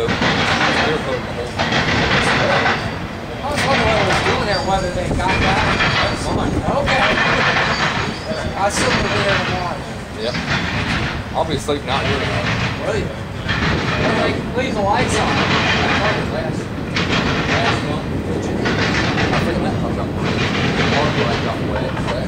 coat. Clear coat the whole time. I was wondering what it was doing there, whether they got that. That's fine. Okay. I still will be there tomorrow. Yep. I'll be asleep not here tomorrow. Will you? Like, leave the lights on. Last month. I think that comes up. Part of it got wet.